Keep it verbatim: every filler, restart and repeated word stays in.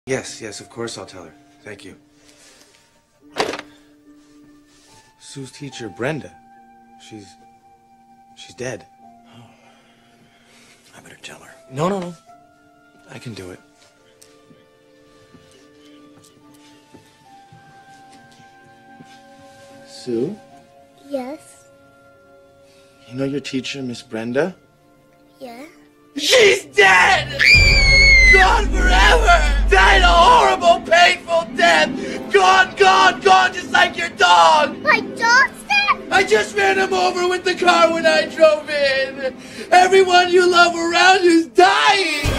Yes, yes, of course I'll tell her. Thank you. Sue's teacher, Brenda. She's... she's dead. Oh. I better tell her. No, no, no. I can do it. Sue? Yes? You know your teacher, Miss Brenda? Yeah? She's dead! Gone forever! Died a horrible, painful death! Gone, gone, gone, just like your dog! My dog's dead? I just ran him over with the car when I drove in! Everyone you love around you's dying!